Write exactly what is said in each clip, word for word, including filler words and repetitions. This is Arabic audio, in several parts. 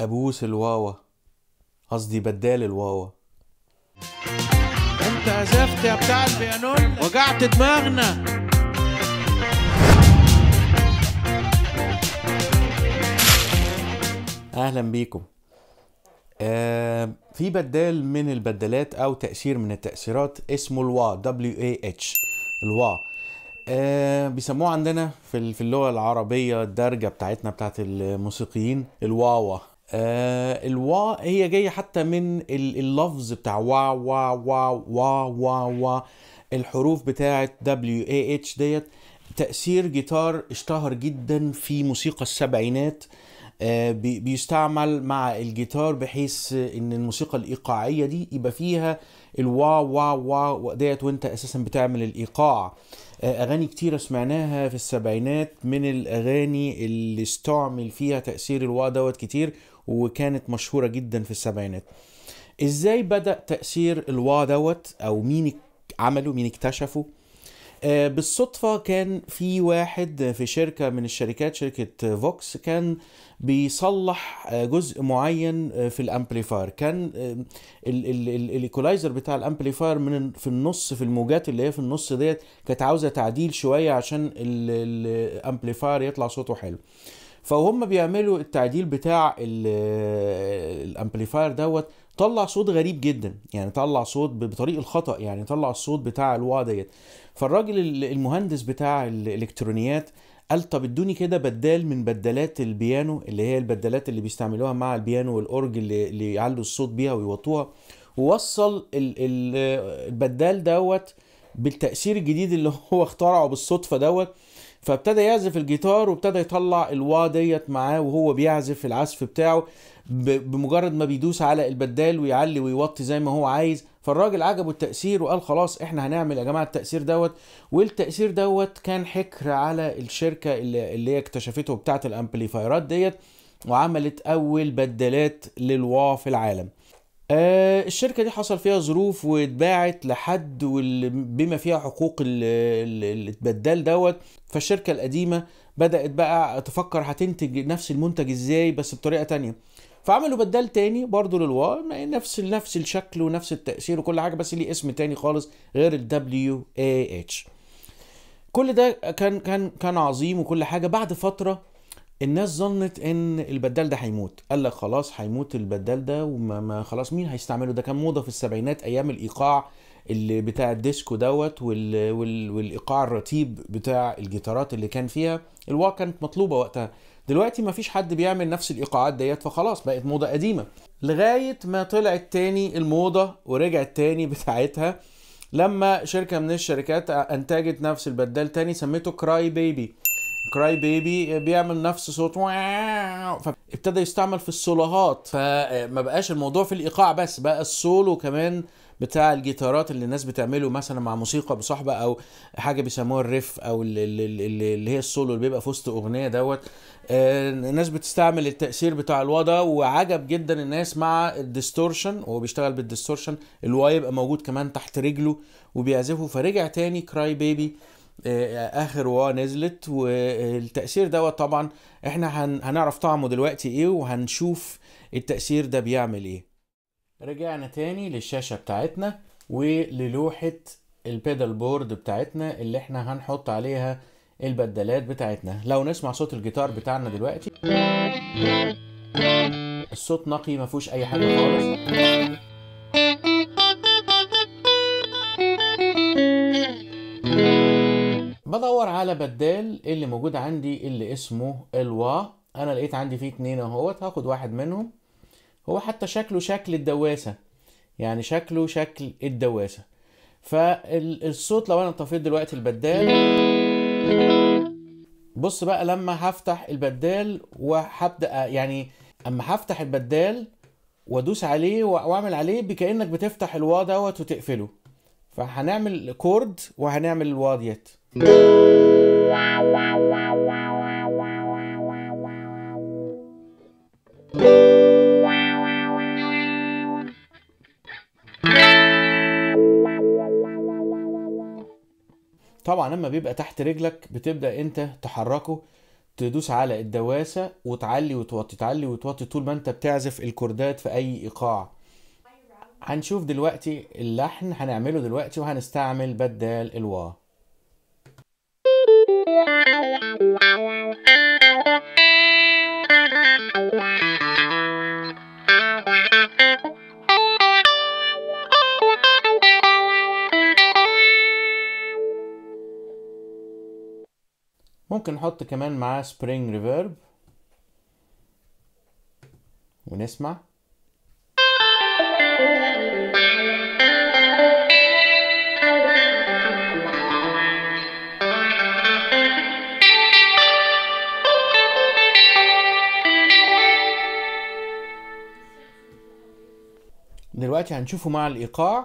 ابوس الواوا، قصدي بدال الواوا. انت عزفت يا بتاع البيانون، وجعت دماغنا. اهلا بيكم. آه في بدال من البدالات او تأثير من التأثيرات اسمه الوا، دبليو اي اتش، الوا. آه بيسموه عندنا في في اللغة العربية الدارجة بتاعتنا بتاعت الموسيقيين الواوا. آه الوا هي جاية حتى من ال- اللفظ بتاع وا وا وا وا وا وا. الحروف بتاعت دبليو اي اتش ديت تأثير جيتار اشتهر جدا في موسيقى السبعينات. آه، بي- بيستعمل مع الجيتار بحيث ان الموسيقى الايقاعيه دي يبقى فيها الوا وا وا ديت، وانت اساسا بتعمل الايقاع. آه، اغاني كتيره سمعناها في السبعينات من الاغاني اللي استعمل فيها تاثير الوا دوت كتير، وكانت مشهوره جدا في السبعينات. ازاي بدأ تأثير الوا دوت، او مين عمله، مين اكتشفه؟ آه، بالصدفة كان في واحد في شركة من الشركات، شركة فوكس، كان بيصلح آه، جزء معين آه، في الامبليفاير. كان الايكولايزر بتاع الامبليفاير من في النص، في الموجات اللي هي في النص ديت، كانت عاوزة تعديل شوية عشان الامبليفاير يطلع صوته حلو. فهم بيعملوا التعديل بتاع الامبليفاير دوت، طلع صوت غريب جدا، يعني طلع صوت بطريق الخطأ، يعني طلع الصوت بتاع الوا ديت. فالراجل المهندس بتاع الالكترونيات قال طب ادوني كده بدال من بدالات البيانو، اللي هي البدالات اللي بيستعملوها مع البيانو والاورج اللي, اللي يعلوا الصوت بيها ويوطوها. ووصل ال- ال- البدال دوت بالتأثير الجديد اللي هو اخترعه بالصدفة دوت. فابتدى يعزف الجيتار وابتدى يطلع الوا ديت معاه وهو بيعزف العزف بتاعه، ب- بمجرد ما بيدوس على البدال ويعلي ويوطي زي ما هو عايز. فالراجل عجبه التأثير وقال خلاص احنا هنعمل يا جماعة التأثير دوت. والتأثير دوت كان حكر على الشركة اللي, اللي هي اكتشفته بتاعة الامبليفايرات ديت، وعملت اول بدلات للوا في العالم. آه، الشركة دي حصل فيها ظروف واتباعت لحد وال- بما فيها حقوق ال- ال- البدال دوت. فالشركة القديمة بدأت بقى تفكر هتنتج نفس المنتج ازاي بس بطريقة تانية. فعملوا بدال تاني برضو للوا، نفس نفس الشكل ونفس التأثير وكل حاجة، بس ليه اسم تاني خالص غير ال دبليو اي اتش. كل ده كان كان كان عظيم وكل حاجة. بعد فترة الناس ظنت ان البدال ده هيموت، قال لك خلاص هيموت البدال ده، وما ما خلاص مين هيستعمله؟ ده كان موضة في السبعينات ايام الايقاع اللي بتاع الديسكو دوت وال... وال... والايقاع الرتيب بتاع الجيتارات اللي كان فيها الوا، كانت مطلوبة وقتها. دلوقتي ما فيش حد بيعمل نفس الايقاعات ديت، فخلاص بقت موضة قديمة. لغاية ما طلعت تاني الموضة ورجعت تاني بتاعتها لما شركة من الشركات انتجت نفس البدال تاني، سميته كراي بيبي. كراي بيبي بيعمل نفس صوت واو، فابتدى يستعمل في السولوهات. فما بقاش الموضوع في الايقاع بس، بقى السولو كمان بتاع الجيتارات اللي الناس بتعمله مثلا مع موسيقى بصحبة، او حاجه بيسموها الريف، او اللي, اللي, اللي هي السولو اللي بيبقى في وسط اغنيه دوت. آه، الناس بتستعمل التأثير بتاع الوا ده، وعجب جدا الناس مع الديستورشن، وهو بيشتغل بالديستورشن الوا يبقى موجود كمان تحت رجله وبيعزفه. فرجع تاني كراي بيبي اخر وا نزلت. والتأثير دوت طبعا احنا هن هنعرف طعمه دلوقتي ايه، وهنشوف التأثير ده بيعمل ايه. رجعنا تاني للشاشة بتاعتنا وللوحة البيدال بورد بتاعتنا اللي احنا هنحط عليها البدلات بتاعتنا. لو نسمع صوت الجيتار بتاعنا دلوقتي، الصوت نقي ما فيهوش اي حاجة خالص. بدور على بدال اللي موجود عندي اللي اسمه الوا. انا لقيت عندي فيه اتنين اهوت، هاخد واحد منهم. هو حتى شكله شكل الدواسة، يعني شكله شكل الدواسة. فالصوت لو انا طفيت دلوقتي البدال، بص بقى لما هفتح البدال وهبدأ، يعني اما هفتح البدال وادوس عليه واعمل عليه بكأنك بتفتح الوا دوت وتقفله. فهنعمل كورد وهنعمل الوا ديت. طبعا لما بيبقى تحت رجلك بتبدأ انت تحركه تدوس على الدواسة وتعلي وتوطي تعلي وتوطي طول ما انت بتعزف الكوردات في اي ايقاع. هنشوف دلوقتي اللحن هنعمله دلوقتي وهنستعمل بدال الوا. ممكن نحط كمان معاه سبرينج ريفيرب ونسمع. دلوقتي هنشوفه مع الإيقاع.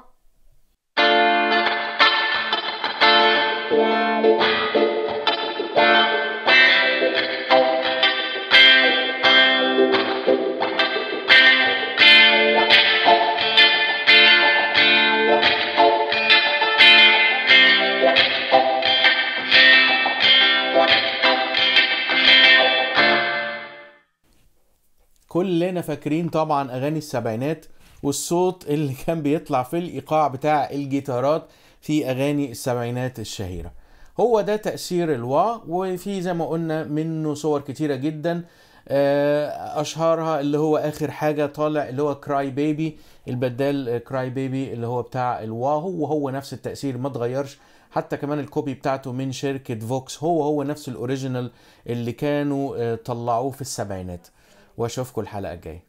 كلنا فاكرين طبعا اغاني السبعينات والصوت اللي كان بيطلع في الايقاع بتاع الجيتارات في اغاني السبعينات الشهيرة. هو ده تأثير الوا، وفي زي ما قلنا منه صور كتيرة جدا، اشهرها اللي هو اخر حاجة طالع اللي هو كراي بيبي، البدال كراي بيبي اللي هو بتاع الوا، هو هو نفس التأثير ما اتغيرش. حتى كمان الكوبي بتاعته من شركة فوكس هو هو نفس الاوريجينال اللي كانوا طلعوه في السبعينات. واشوفكم الحلقة الجاية.